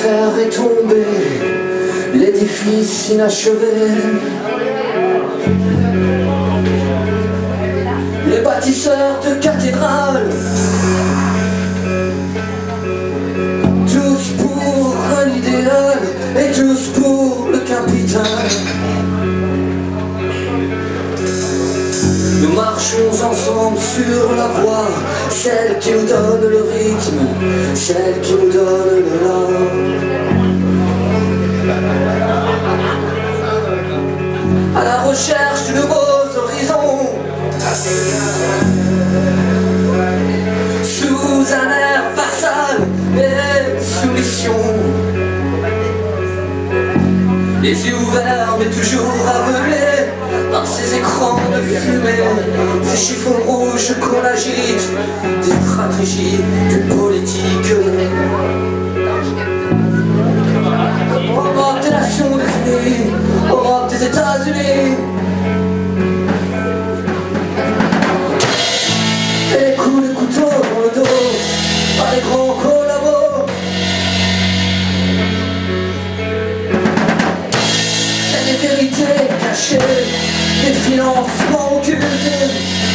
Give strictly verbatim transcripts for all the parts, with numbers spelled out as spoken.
fer est tombé, l'édifice inachevé. Les bâtisseurs de cathédrales, tous pour un idéal et tous pour le capital. Nous marchons ensemble sur la voie, celle qui nous donne le rythme, celle qui nous donne le là. À la recherche de nouveaux horizons, sous un air vassal et soumission, les yeux ouverts mais toujours aveuglés par ces écrans de fumée, ces chiffons rouges qu'on agite, des stratégies de politique. Europe des Nations Unies, Europe des États-Unis, et les coups de couteau dans le dos par les grands collabos. Il y a des vérités cachées, des financements occultés.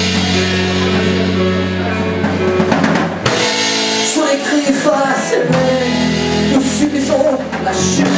Sur les griffes à s'aimer, nous subissons la chute.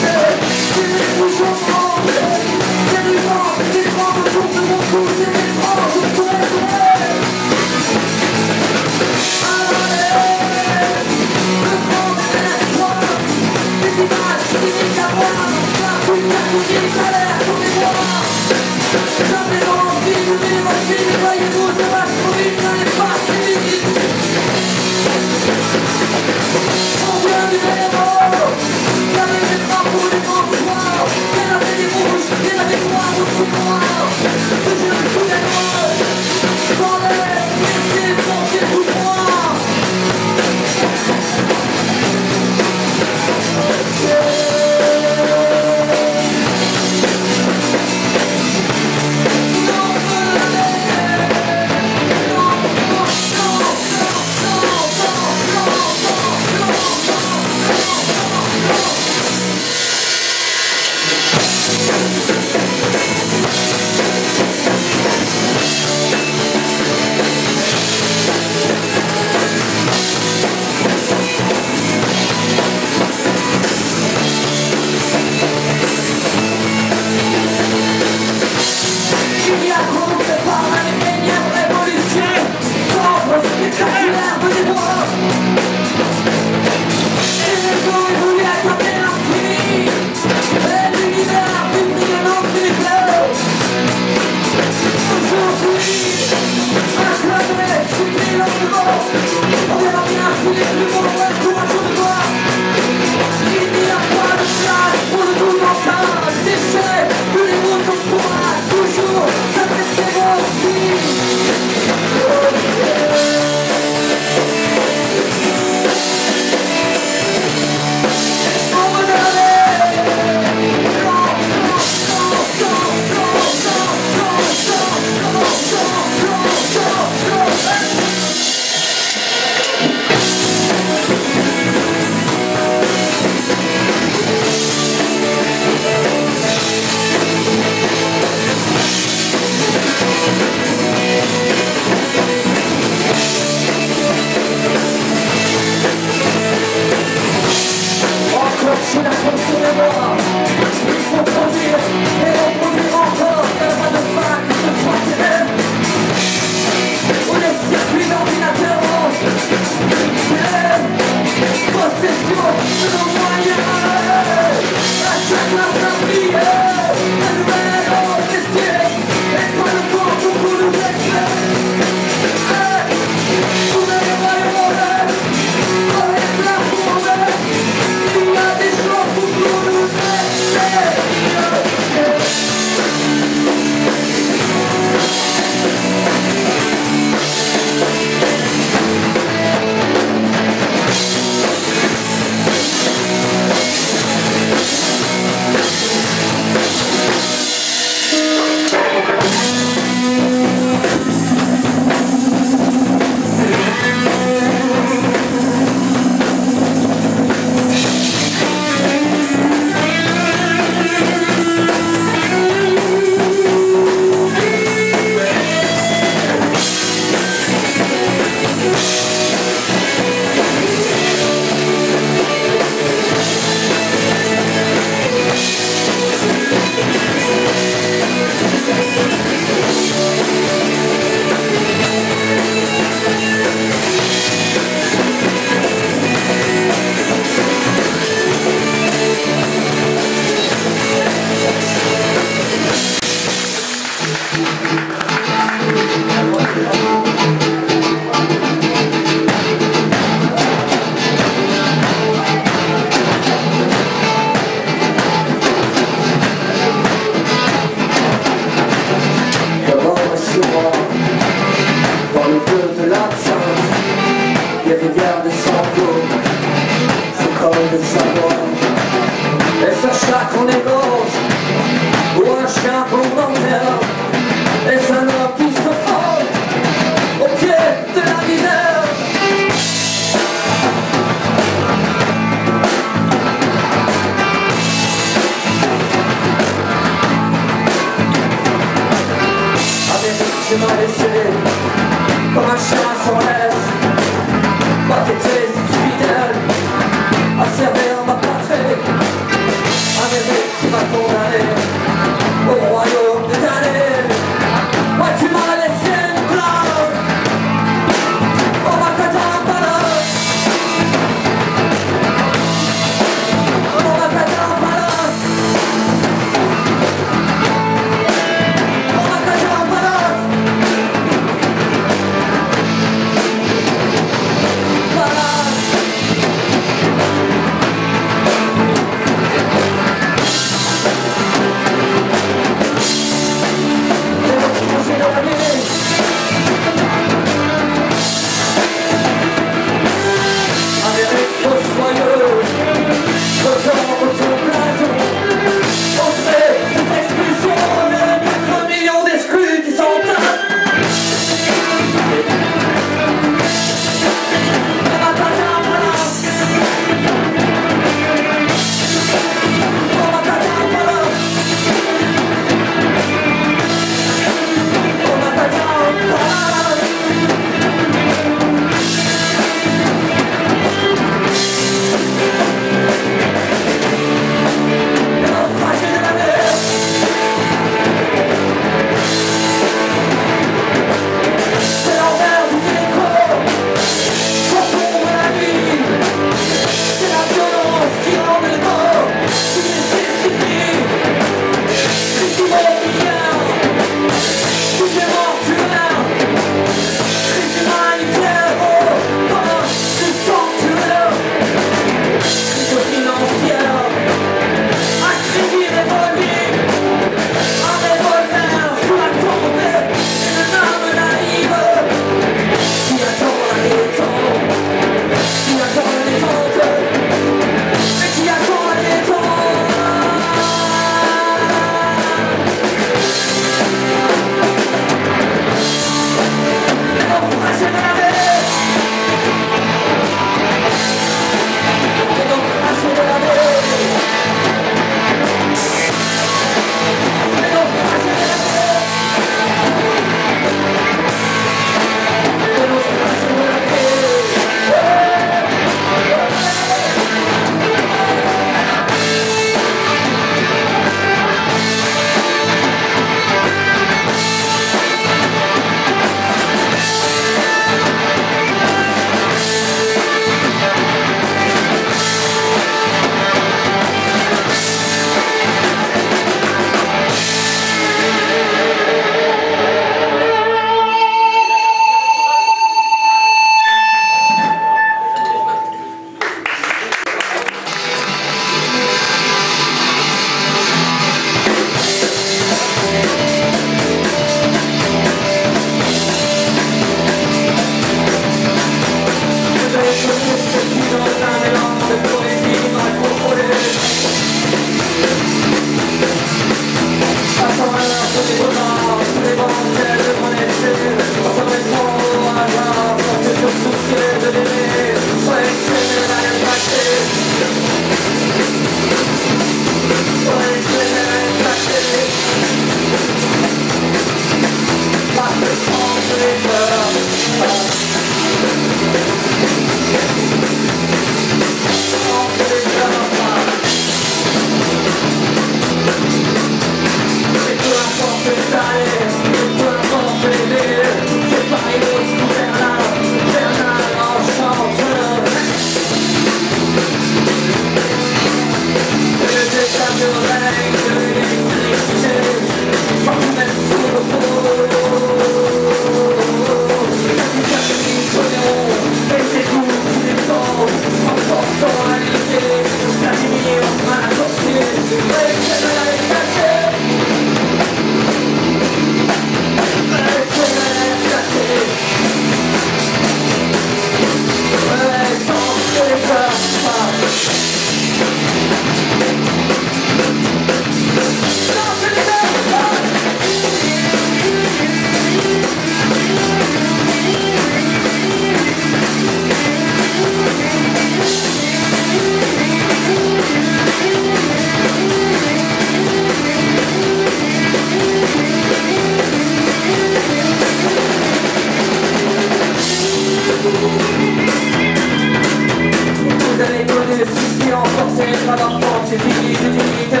Vous avez connu ceux qui ont porté par leur force et fini d'utilité.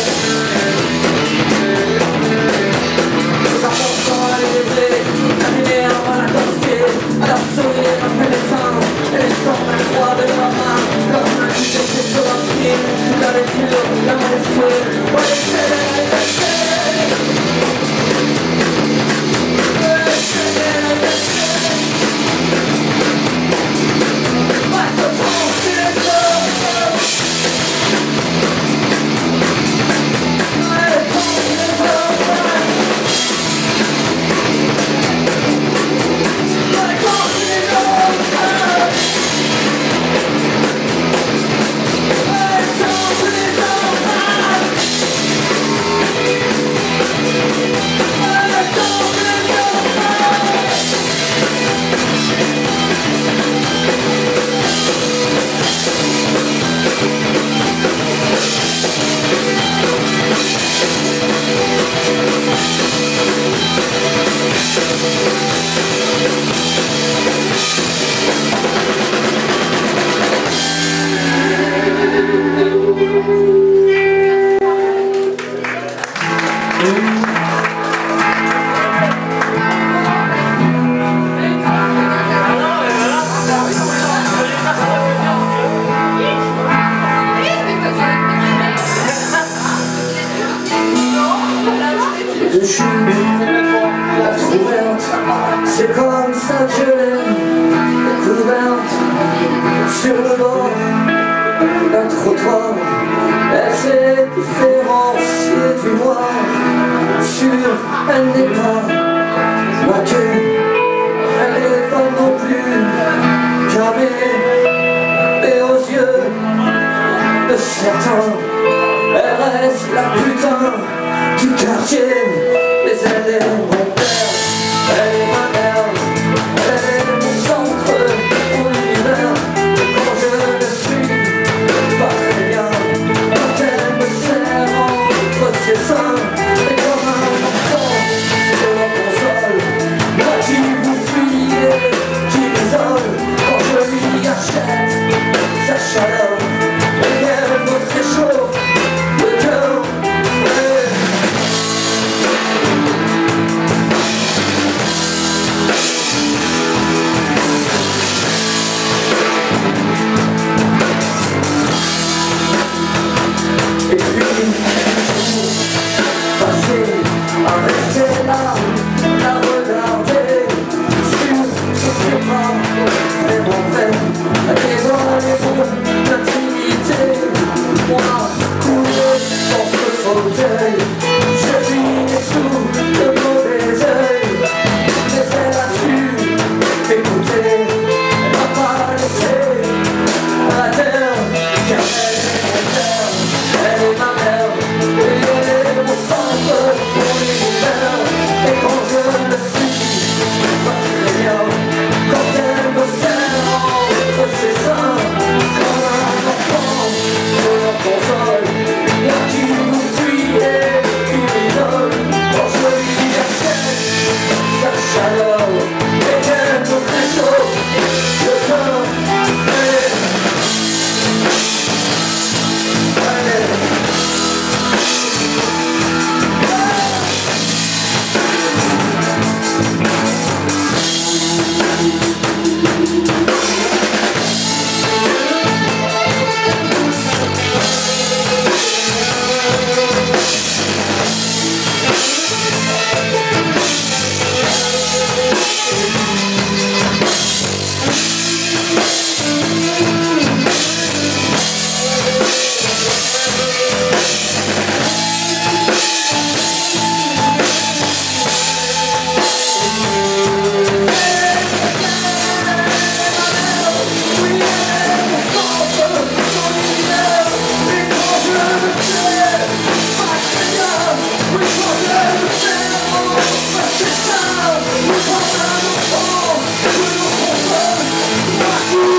Nous apportons à l'élever, la lumière à la tosquée, à leur sourire après les seins, et les sons de la croix de leurs mains, leur main qui s'est sur leur skin, sous la lecture, la molesture, ouais, c'est c'est comme ça que je l'ai découverte sur le bord d'un trottoir. Elle s'est différenciée du noir. Sûre, elle n'est pas maquée, elle n'est pas non plus camée. Et aux yeux de certains, elle reste la putain du quartier. Mais elle est mon père, elle est ma mère, elle est mon centre, mon univers. Quand je ne suis pas très bien, quand elle me serre entre ses seins, et comme un enfant de la console, moi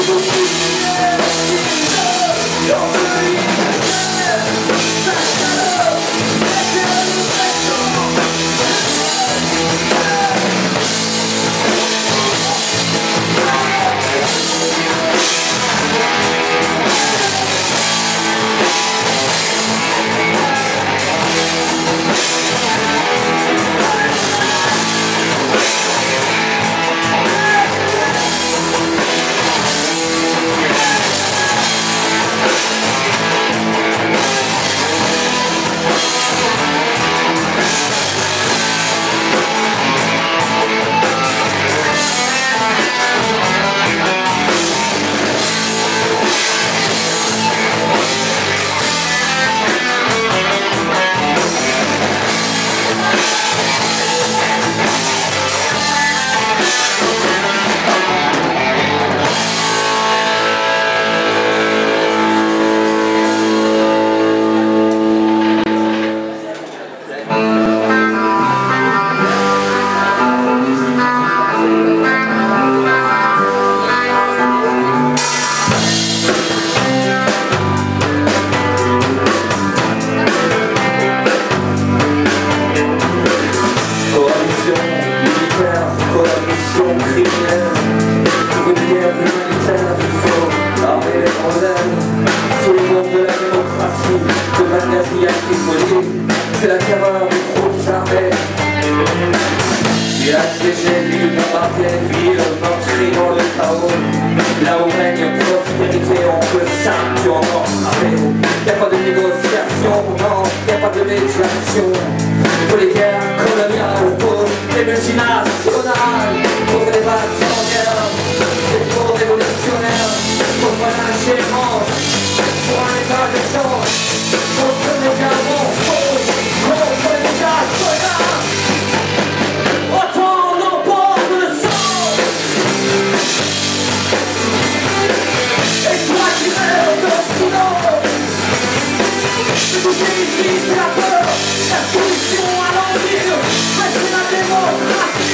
C'est la terreur des troupes armées. Il a siégé, ville bombardée, ville meurtrie dans le chaos. Là où règne prospérité, on peut simple, tu encore frappé. Y'a pas de négociation, non, y'a pas de médiation. Pour les guerres coloniales, pour les multinationales, pour les bâtiments en guerre, c'est pour révolutionnaires, pour l'ingérence, pour un état de chance, contre les garçons faux, contre les gars. Autant n'emporte le sang. Et toi qui meurs de silence, ce que j'ai ici c'est la peur, la solution à l'empire, mais c'est la démocratie.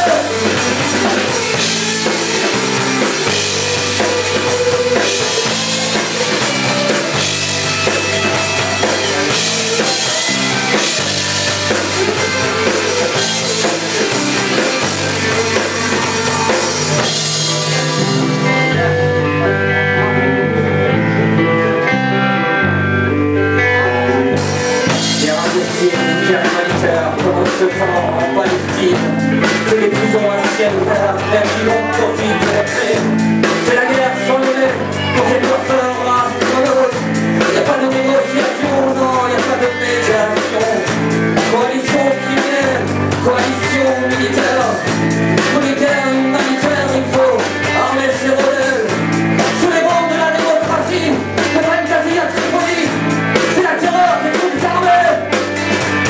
Ce temps en Palestine, c'est les prisons à ciel ouvert, même qui l'on profite de la paix. C'est la guerre sans le lait, pour ces coiffeurs astronautes. Y'a pas de négociation, non, y'a pas de médiation. Coalition criminelle, coalition militaire. Pour les guerres humanitaires, il faut armer ses rebelles. Sous les bancs de la démocratie, le règne quasi à Tripoli, c'est la terreur des troupes armées.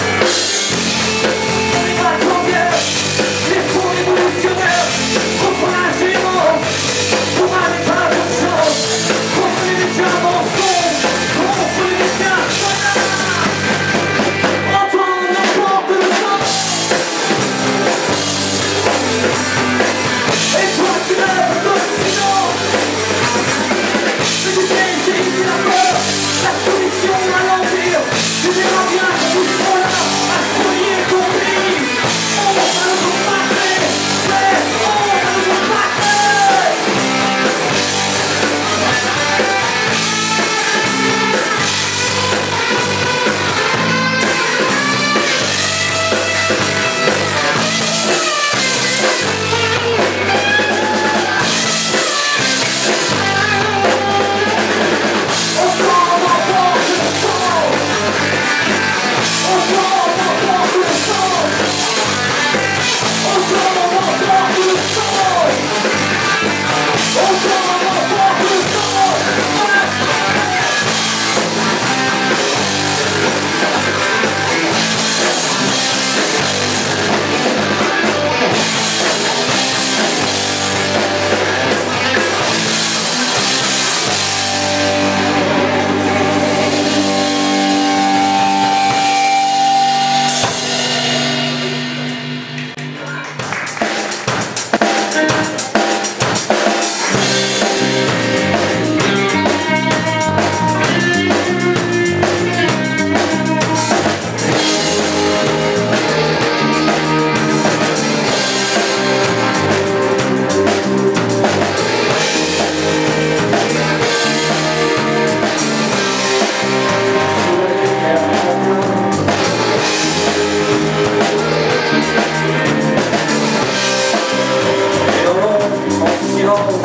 Les faux révolutionnaires contre silence.